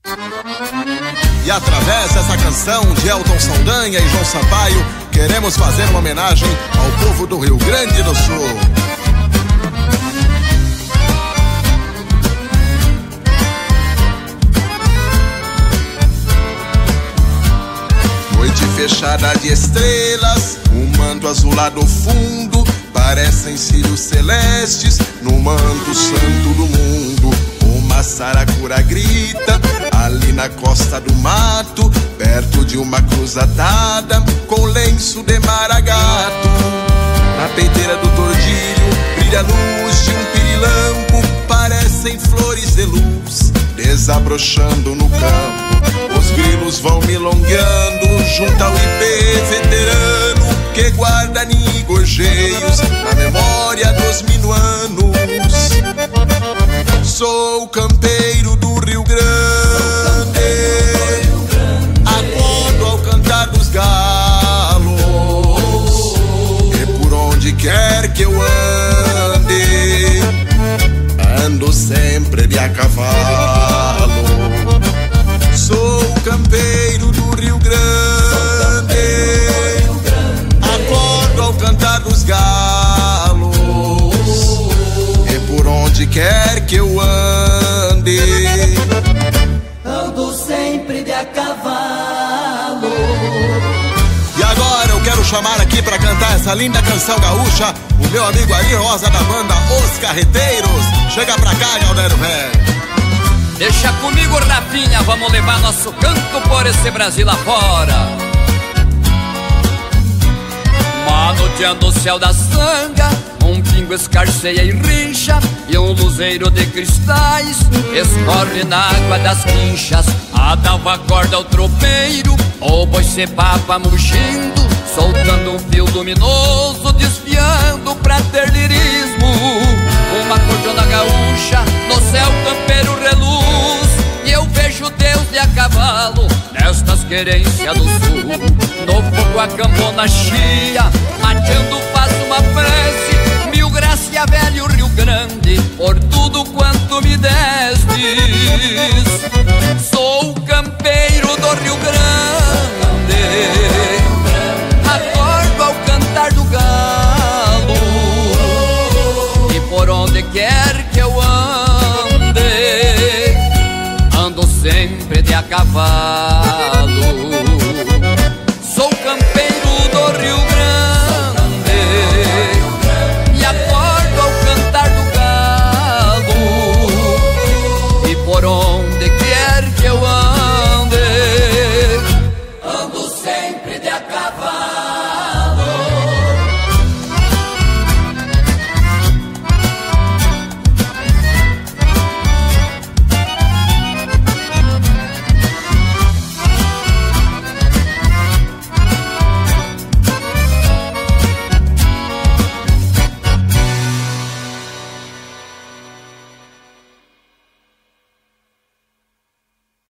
E através dessa canção de Elton Saldanha e João Sampaio, queremos fazer uma homenagem ao povo do Rio Grande do Sul. Noite fechada de estrelas, um manto azulado fundo, parecem cílios celestes no manto santo do mundo. Uma saracura grita ali na costa do mato, perto de uma cruz atada com lenço de maragato. Na peiteira do tordilho brilha a luz de um pirilampo, parecem flores de luz desabrochando no campo. Os grilos vão milongueando junto ao ipê veterano que guarda ninhos e gorjeios na memória dos minuanos. Sou campeiro do Rio Grande, acordo ao cantar dos galos, e por onde quer que eu ande, ando sempre de a cavalo. Sou campeiro do Rio Grande, acordo ao cantar dos galos, e por onde quer que eu ande, ando sempre de a cavalo. E agora eu quero chamar aqui pra cantar essa linda canção gaúcha o meu amigo Ari Rosa da banda Os Carreteiros. Chega pra cá, Galdério Velho. Deixa comigo, Rafinha, vamos levar nosso canto por esse Brasil afora. Manoteando o céu da sanga, um pingo escarceia e rincha, e um luzeiro de cristais escorre na água das quinchas. A dalva acorda o tropeiro, o boi se papa mugindo, soltando um fio luminoso, desfiando pra ter lirismo. Uma cordona gaúcha, no céu campeiro reluz, e eu vejo Deus de a cavalo nestas querências do sul. No fogo a cambona chia, mateando faz uma prece, mil graças a velho Rio Grande, por tudo quanto me destes. Sou campeiro do Rio Grande, acordo ao cantar do galo, e por onde quer que eu ande, ando sempre de a cavalo.